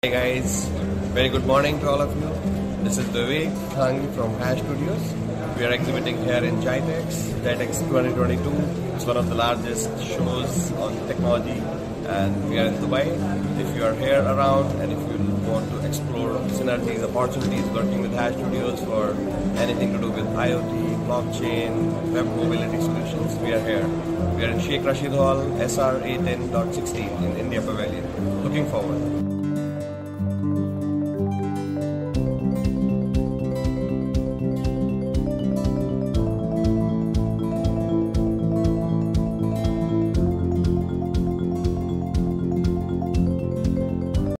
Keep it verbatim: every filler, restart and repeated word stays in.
Hey guys, very good morning to all of you. This is Vivek from HashStudioz. We are exhibiting here in GITEX, GITEX twenty twenty-two. It's one of the largest shows on technology and we are in Dubai. If you are here around and if you want to explore synergies, opportunities working with HashStudioz for anything to do with IoT, blockchain, web mobility solutions, we are here. We are in Sheikh Rashid Hall, S R A ten dot sixteen in India Pavilion. Looking forward.